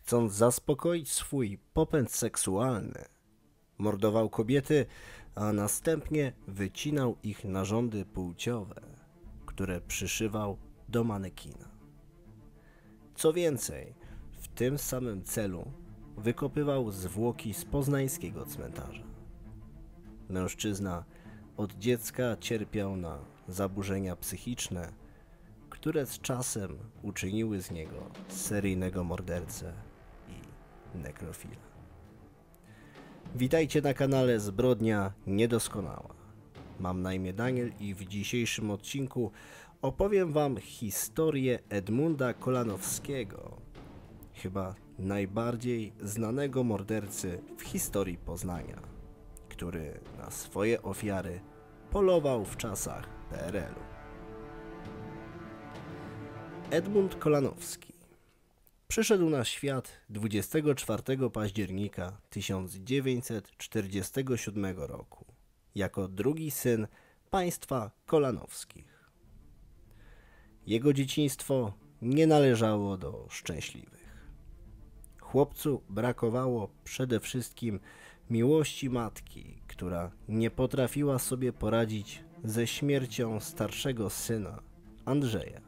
chcąc zaspokoić swój popęd seksualny, mordował kobiety, a następnie wycinał ich narządy płciowe, które przyszywał do manekina. Co więcej, w tym samym celu wykopywał zwłoki z poznańskiego cmentarza. Mężczyzna od dziecka cierpiał na zaburzenia psychiczne, które z czasem uczyniły z niego seryjnego mordercę i nekrofila. Witajcie na kanale Zbrodnia Niedoskonała. Mam na imię Daniel i w dzisiejszym odcinku opowiem wam historię Edmunda Kolanowskiego, chyba najbardziej znanego mordercy w historii Poznania, który na swoje ofiary polował w czasach PRL-u. Edmund Kolanowski przyszedł na świat 24 października 1947 roku jako drugi syn państwa Kolanowskich. Jego dzieciństwo nie należało do szczęśliwych. Chłopcu brakowało przede wszystkim miłości matki, która nie potrafiła sobie poradzić ze śmiercią starszego syna, Andrzeja.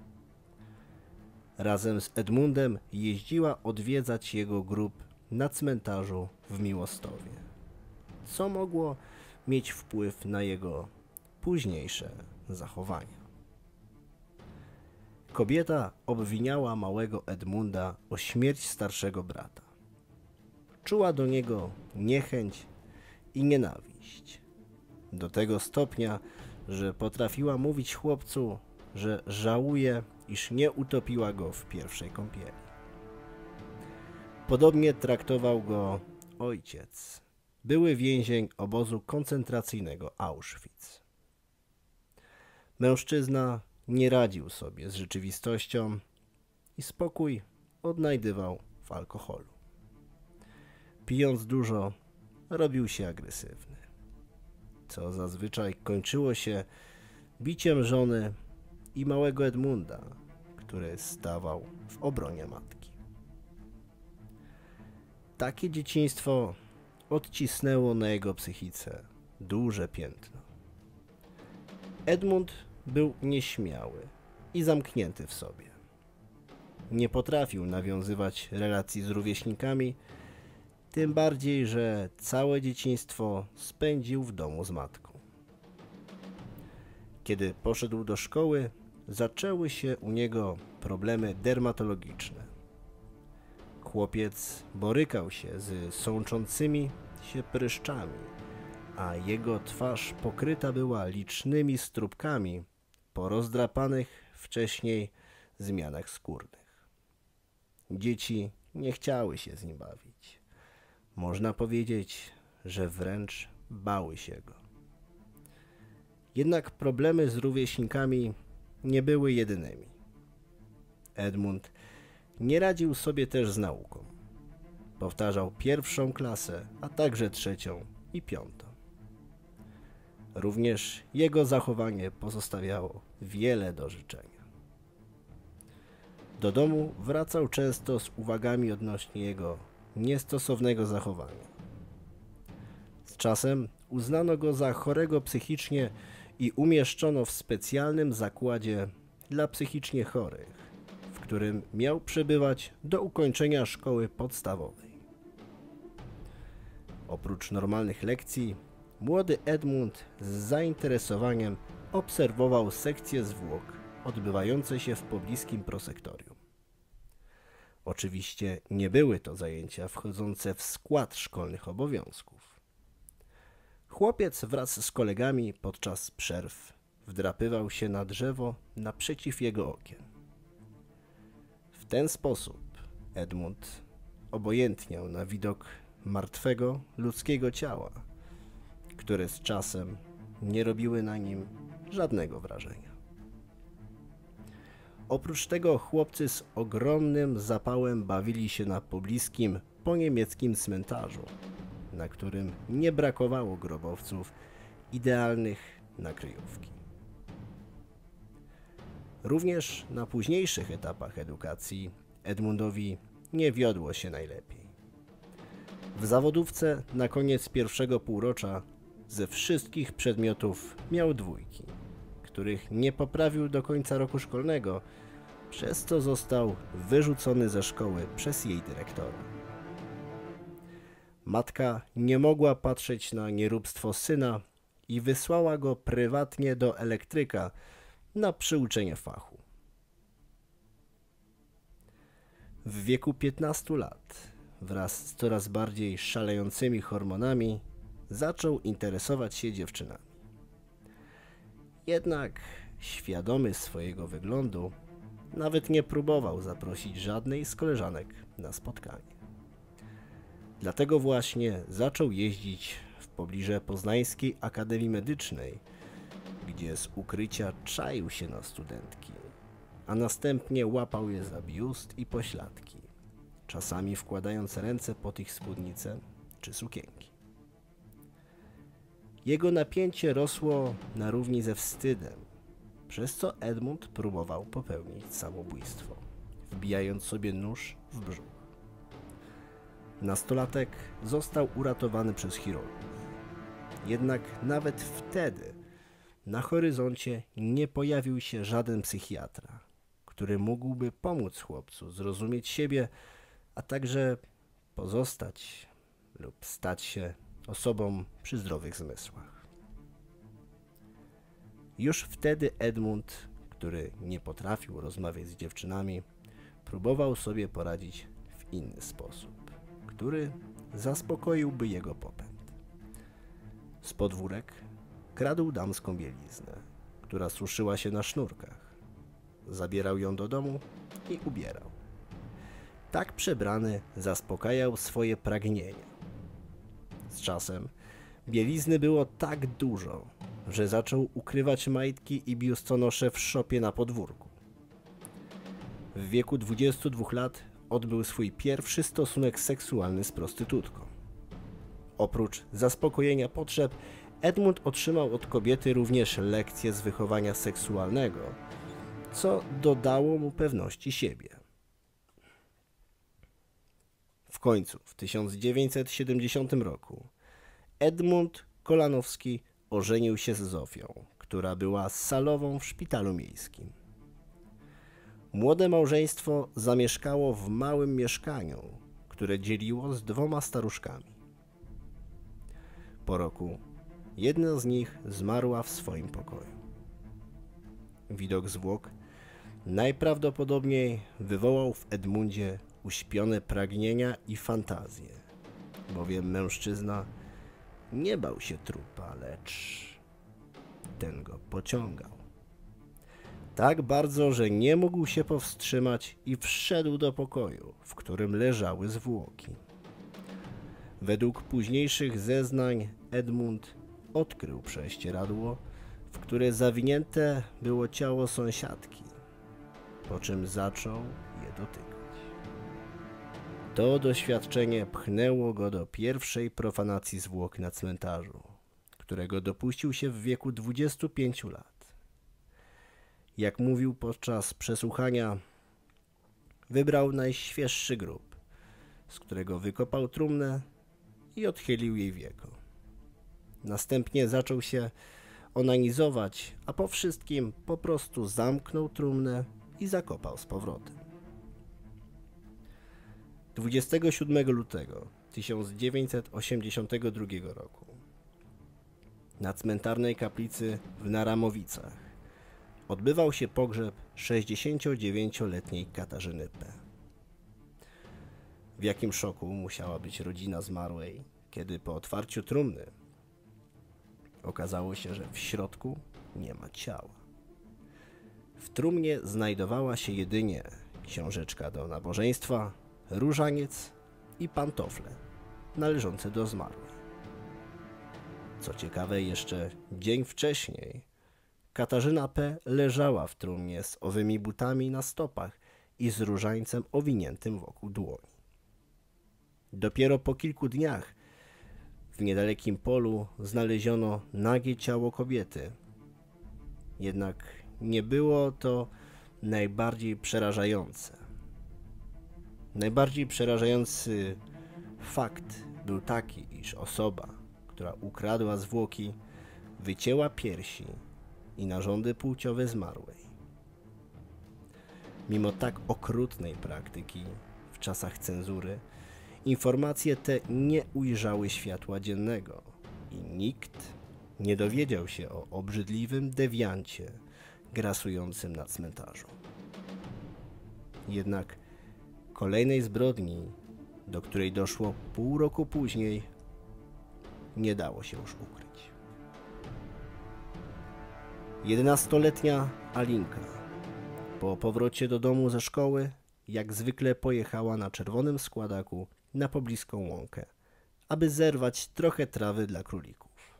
Razem z Edmundem jeździła odwiedzać jego grób na cmentarzu w Miłostowie, co mogło mieć wpływ na jego późniejsze zachowania. Kobieta obwiniała małego Edmunda o śmierć starszego brata. Czuła do niego niechęć i nienawiść. Do tego stopnia, że potrafiła mówić chłopcu, że żałuje, iż nie utopiła go w pierwszej kąpieli. Podobnie traktował go ojciec, były więzień obozu koncentracyjnego Auschwitz. Mężczyzna nie radził sobie z rzeczywistością i spokój odnajdywał w alkoholu. Pijąc dużo, robił się agresywny, co zazwyczaj kończyło się biciem żony i małego Edmunda, który stawał w obronie matki. Takie dzieciństwo odcisnęło na jego psychice duże piętno. Edmund był nieśmiały i zamknięty w sobie. Nie potrafił nawiązywać relacji z rówieśnikami, tym bardziej, że całe dzieciństwo spędził w domu z matką. Kiedy poszedł do szkoły, zaczęły się u niego problemy dermatologiczne. Chłopiec borykał się z sączącymi się pryszczami, a jego twarz pokryta była licznymi stróbkami po rozdrapanych wcześniej zmianach skórnych. Dzieci nie chciały się z nim bawić. Można powiedzieć, że wręcz bały się go. Jednak problemy z rówieśnikami nie były jedynymi. Edmund nie radził sobie też z nauką. Powtarzał pierwszą klasę, a także trzecią i piątą. Również jego zachowanie pozostawiało wiele do życzenia. Do domu wracał często z uwagami odnośnie jego niestosownego zachowania. Z czasem uznano go za chorego psychicznie i umieszczono w specjalnym zakładzie dla psychicznie chorych, w którym miał przebywać do ukończenia szkoły podstawowej. Oprócz normalnych lekcji, młody Edmund z zainteresowaniem obserwował sekcje zwłok odbywające się w pobliskim prosektorium. Oczywiście nie były to zajęcia wchodzące w skład szkolnych obowiązków. Chłopiec wraz z kolegami podczas przerw wdrapywał się na drzewo naprzeciw jego okien. W ten sposób Edmund obojętniał na widok martwego ludzkiego ciała, które z czasem nie robiły na nim żadnego wrażenia. Oprócz tego chłopcy z ogromnym zapałem bawili się na pobliskim poniemieckim cmentarzu, na którym nie brakowało grobowców idealnych na kryjówki. Również na późniejszych etapach edukacji Edmundowi nie wiodło się najlepiej. W zawodówce na koniec pierwszego półrocza ze wszystkich przedmiotów miał 2, których nie poprawił do końca roku szkolnego, przez co został wyrzucony ze szkoły przez jej dyrektora. Matka nie mogła patrzeć na nieróbstwo syna i wysłała go prywatnie do elektryka na przyuczenie fachu. W wieku 15 lat, wraz z coraz bardziej szalejącymi hormonami, zaczął interesować się dziewczynami. Jednak, świadomy swojego wyglądu, nawet nie próbował zaprosić żadnej z koleżanek na spotkanie. Dlatego właśnie zaczął jeździć w pobliże Poznańskiej Akademii Medycznej, gdzie z ukrycia czaił się na studentki, a następnie łapał je za biust i pośladki, czasami wkładając ręce pod ich spódnice czy sukienki. Jego napięcie rosło na równi ze wstydem, przez co Edmund próbował popełnić samobójstwo, wbijając sobie nóż w brzuch. Nastolatek został uratowany przez chirurgów. Jednak nawet wtedy na horyzoncie nie pojawił się żaden psychiatra, który mógłby pomóc chłopcu zrozumieć siebie, a także pozostać lub stać się osobą przy zdrowych zmysłach. Już wtedy Edmund, który nie potrafił rozmawiać z dziewczynami, próbował sobie poradzić w inny sposób, który zaspokoiłby jego popęd. Z podwórek kradł damską bieliznę, która suszyła się na sznurkach. Zabierał ją do domu i ubierał. Tak przebrany zaspokajał swoje pragnienia. Z czasem bielizny było tak dużo, że zaczął ukrywać majtki i biustonosze w szopie na podwórku. W wieku 22 lat odbył swój pierwszy stosunek seksualny z prostytutką. Oprócz zaspokojenia potrzeb, Edmund otrzymał od kobiety również lekcje z wychowania seksualnego, co dodało mu pewności siebie. W końcu, w 1970 roku, Edmund Kolanowski ożenił się z Zofią, która była salową w szpitalu miejskim. Młode małżeństwo zamieszkało w małym mieszkaniu, które dzieliło z 2 staruszkami. Po roku jedna z nich zmarła w swoim pokoju. Widok zwłok najprawdopodobniej wywołał w Edmundzie uśpione pragnienia i fantazje, bowiem mężczyzna nie bał się trupa, lecz ten go pociągał. Tak bardzo, że nie mógł się powstrzymać i wszedł do pokoju, w którym leżały zwłoki. Według późniejszych zeznań Edmund odkrył prześcieradło, w które zawinięte było ciało sąsiadki, po czym zaczął je dotykać. To doświadczenie pchnęło go do pierwszej profanacji zwłok na cmentarzu, którego dopuścił się w wieku 25 lat. Jak mówił podczas przesłuchania, wybrał najświeższy grób, z którego wykopał trumnę i odchylił jej wieko. Następnie zaczął się onanizować, a po wszystkim po prostu zamknął trumnę i zakopał z powrotem. 27 lutego 1982 roku na cmentarnej kaplicy w Naramowicach odbywał się pogrzeb 69-letniej Katarzyny P. W jakim szoku musiała być rodzina zmarłej, kiedy po otwarciu trumny okazało się, że w środku nie ma ciała. W trumnie znajdowała się jedynie książeczka do nabożeństwa, różaniec i pantofle należące do zmarłej. Co ciekawe, jeszcze dzień wcześniej Katarzyna P. leżała w trumnie z owymi butami na stopach i z różańcem owiniętym wokół dłoni. Dopiero po kilku dniach w niedalekim polu znaleziono nagie ciało kobiety. Jednak nie było to najbardziej przerażające. Najbardziej przerażający fakt był taki, iż osoba, która ukradła zwłoki, wycięła piersi i narządy płciowe zmarłej. Mimo tak okrutnej praktyki w czasach cenzury, informacje te nie ujrzały światła dziennego i nikt nie dowiedział się o obrzydliwym dewiancie grasującym na cmentarzu. Jednak kolejnej zbrodni, do której doszło pół roku później, nie dało się już ukryć. 11-letnia Alinka po powrocie do domu ze szkoły jak zwykle pojechała na czerwonym składaku na pobliską łąkę, aby zerwać trochę trawy dla królików.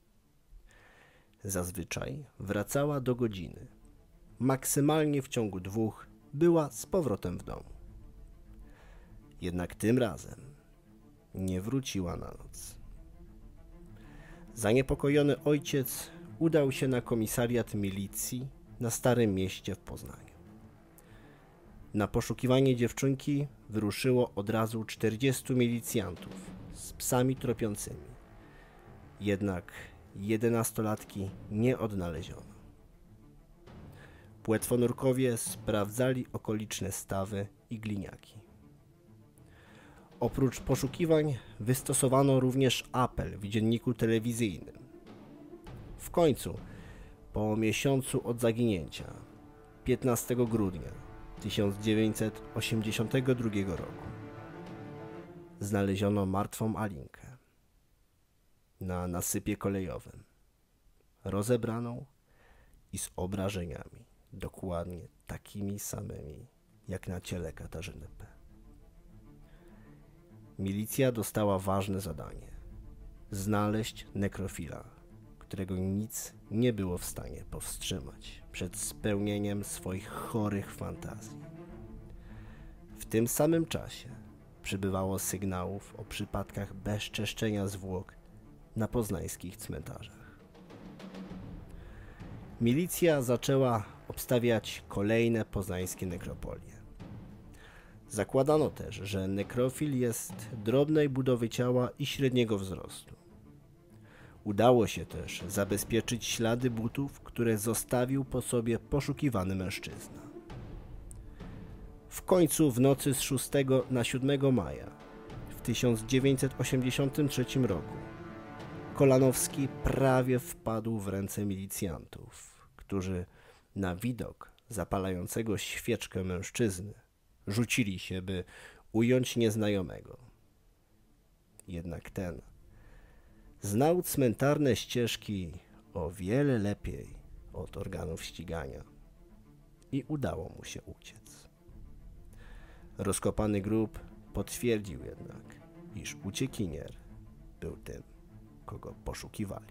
Zazwyczaj wracała do godziny. Maksymalnie w ciągu 2 była z powrotem w domu. Jednak tym razem nie wróciła na noc. Zaniepokojony ojciec udał się na komisariat milicji na Starym Mieście w Poznaniu. Na poszukiwanie dziewczynki wyruszyło od razu 40 milicjantów z psami tropiącymi. Jednak 11-latki nie odnaleziono. Płetwonurkowie sprawdzali okoliczne stawy i gliniaki. Oprócz poszukiwań wystosowano również apel w dzienniku telewizyjnym. W końcu, po miesiącu od zaginięcia, 15 grudnia 1982 roku, znaleziono martwą Alinkę na nasypie kolejowym, rozebraną i z obrażeniami dokładnie takimi samymi jak na ciele Katarzyny P. Milicja dostała ważne zadanie: znaleźć nekrofila, którego nic nie było w stanie powstrzymać przed spełnieniem swoich chorych fantazji. W tym samym czasie przybywało sygnałów o przypadkach bezczeszczenia zwłok na poznańskich cmentarzach. Milicja zaczęła obstawiać kolejne poznańskie nekropolie. Zakładano też, że nekrofil jest drobnej budowy ciała i średniego wzrostu. Udało się też zabezpieczyć ślady butów, które zostawił po sobie poszukiwany mężczyzna. W końcu w nocy z 6 na 7 maja w 1983 roku Kolanowski prawie wpadł w ręce milicjantów, którzy na widok zapalającego świeczkę mężczyzny rzucili się, by ująć nieznajomego. Jednak ten znał cmentarne ścieżki o wiele lepiej od organów ścigania i udało mu się uciec. Rozkopany grób potwierdził jednak, iż uciekinier był tym, kogo poszukiwali.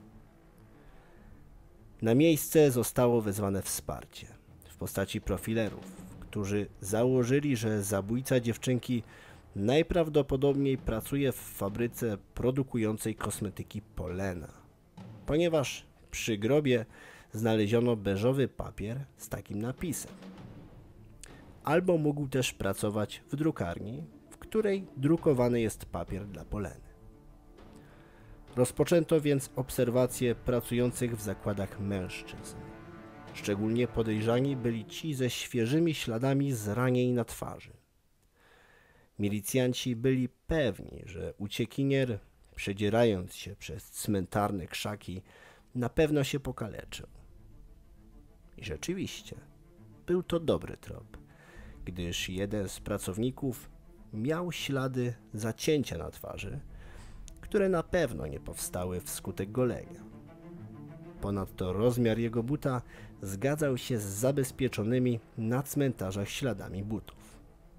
Na miejsce zostało wezwane wsparcie w postaci profilerów, którzy założyli, że zabójca dziewczynki najprawdopodobniej pracuje w fabryce produkującej kosmetyki Polena, ponieważ przy grobie znaleziono beżowy papier z takim napisem. Albo mógł też pracować w drukarni, w której drukowany jest papier dla Poleny. Rozpoczęto więc obserwacje pracujących w zakładach mężczyzn. Szczególnie podejrzani byli ci ze świeżymi śladami zranień na twarzy. Milicjanci byli pewni, że uciekinier, przedzierając się przez cmentarne krzaki, na pewno się pokaleczył. I rzeczywiście, był to dobry trop, gdyż jeden z pracowników miał ślady zacięcia na twarzy, które na pewno nie powstały wskutek golenia. Ponadto rozmiar jego buta zgadzał się z zabezpieczonymi na cmentarzach śladami butów.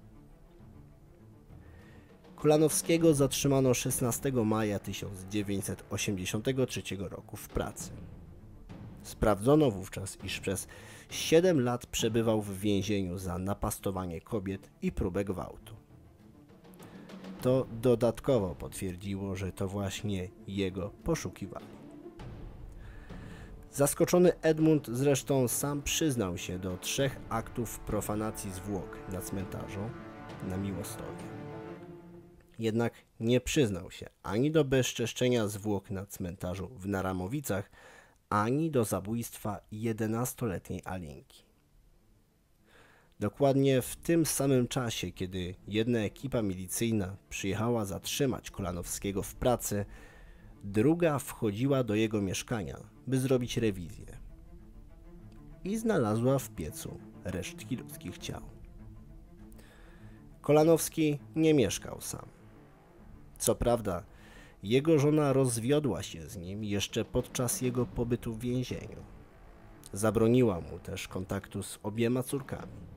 Kolanowskiego zatrzymano 16 maja 1983 roku w pracy. Sprawdzono wówczas, iż przez 7 lat przebywał w więzieniu za napastowanie kobiet i próbę gwałtu. To dodatkowo potwierdziło, że to właśnie jego poszukiwali. Zaskoczony Edmund zresztą sam przyznał się do 3 aktów profanacji zwłok na cmentarzu na Miłostowie. Jednak nie przyznał się ani do bezczeszczenia zwłok na cmentarzu w Naramowicach, ani do zabójstwa 11-letniej Alinki. Dokładnie w tym samym czasie, kiedy jedna ekipa milicyjna przyjechała zatrzymać Kolanowskiego w pracy, druga wchodziła do jego mieszkania, by zrobić rewizję. I znalazła w piecu resztki ludzkich ciał. Kolanowski nie mieszkał sam. Co prawda, jego żona rozwiodła się z nim jeszcze podczas jego pobytu w więzieniu. Zabroniła mu też kontaktu z obiema córkami.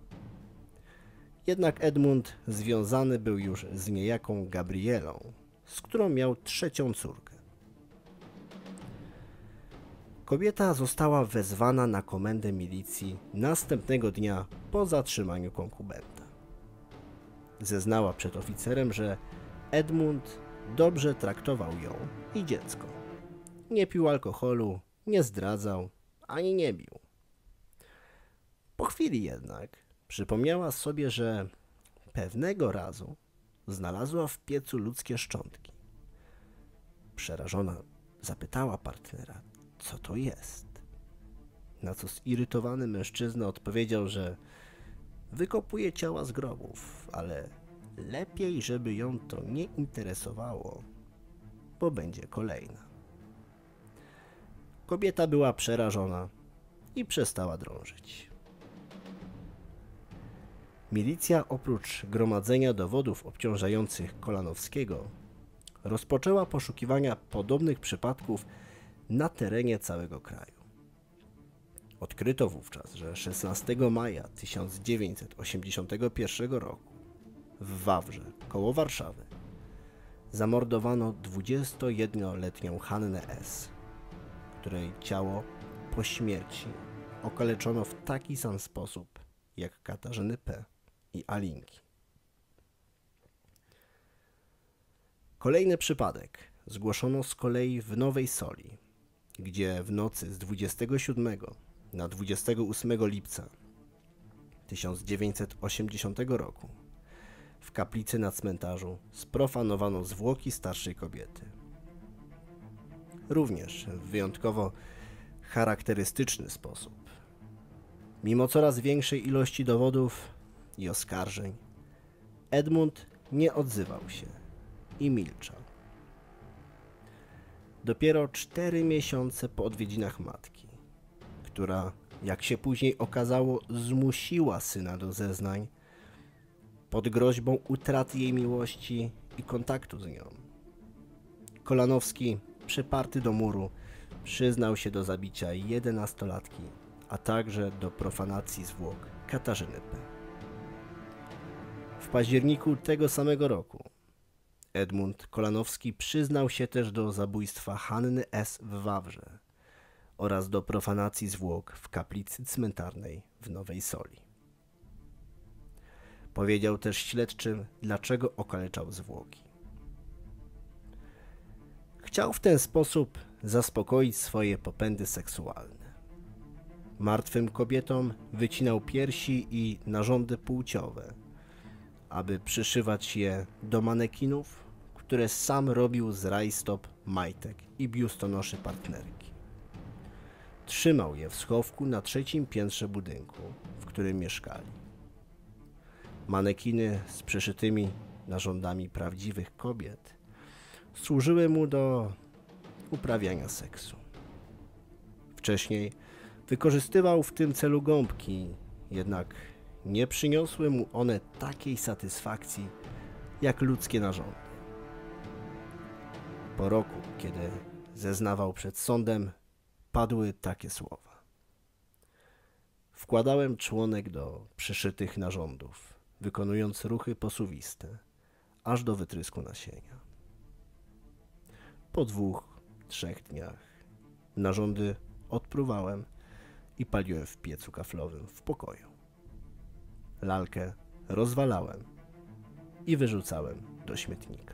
Jednak Edmund związany był już z niejaką Gabrielą, z którą miał trzecią córkę. Kobieta została wezwana na komendę milicji następnego dnia po zatrzymaniu konkubenta. Zeznała przed oficerem, że Edmund dobrze traktował ją i dziecko. Nie pił alkoholu, nie zdradzał, ani nie bił. Po chwili jednak przypomniała sobie, że pewnego razu znalazła w piecu ludzkie szczątki. Przerażona zapytała partnera, co to jest. Na co zirytowany mężczyzna odpowiedział, że wykopuje ciała z grobów, ale lepiej, żeby ją to nie interesowało, bo będzie kolejna. Kobieta była przerażona i przestała drążyć. Milicja oprócz gromadzenia dowodów obciążających Kolanowskiego rozpoczęła poszukiwania podobnych przypadków na terenie całego kraju. Odkryto wówczas, że 16 maja 1981 roku w Wawrze, koło Warszawy, zamordowano 21-letnią Hannę S., której ciało po śmierci okaleczono w taki sam sposób jak Katarzyny P. i Alinki. Kolejny przypadek zgłoszono z kolei w Nowej Soli, gdzie w nocy z 27 na 28 lipca 1980 roku w kaplicy na cmentarzu sprofanowano zwłoki starszej kobiety. Również w wyjątkowo charakterystyczny sposób. Mimo coraz większej ilości dowodów i oskarżeń, Edmund nie odzywał się i milczał. Dopiero 4 miesiące po odwiedzinach matki, która, jak się później okazało, zmusiła syna do zeznań pod groźbą utraty jej miłości i kontaktu z nią, Kolanowski, przyparty do muru, przyznał się do zabicia 11-latki, a także do profanacji zwłok Katarzyny P. W październiku tego samego roku Edmund Kolanowski przyznał się też do zabójstwa Hanny S. w Wawrze oraz do profanacji zwłok w kaplicy cmentarnej w Nowej Soli. Powiedział też śledczym, dlaczego okaleczał zwłoki. Chciał w ten sposób zaspokoić swoje popędy seksualne. Martwym kobietom wycinał piersi i narządy płciowe, aby przyszywać je do manekinów, które sam robił z rajstop, majtek i biustonoszy partnerki. Trzymał je w schowku na 3. piętrze budynku, w którym mieszkali. Manekiny z przyszytymi narządami prawdziwych kobiet służyły mu do uprawiania seksu. Wcześniej wykorzystywał w tym celu gąbki, jednak nie przyniosły mu one takiej satysfakcji jak ludzkie narządy. Po roku, kiedy zeznawał przed sądem, padły takie słowa: wkładałem członek do przyszytych narządów, wykonując ruchy posuwiste, aż do wytrysku nasienia. Po 2-3 dniach narządy odpruwałem i paliłem w piecu kaflowym w pokoju. Lalkę rozwalałem i wyrzucałem do śmietnika.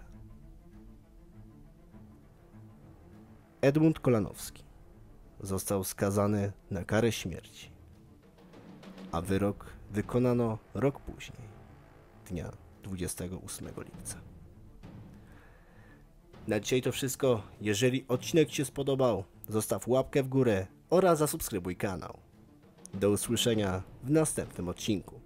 Edmund Kolanowski został skazany na karę śmierci, a wyrok wykonano rok później, dnia 28 lipca. Na dzisiaj to wszystko. Jeżeli odcinek Ci się spodobał, zostaw łapkę w górę oraz zasubskrybuj kanał. Do usłyszenia w następnym odcinku.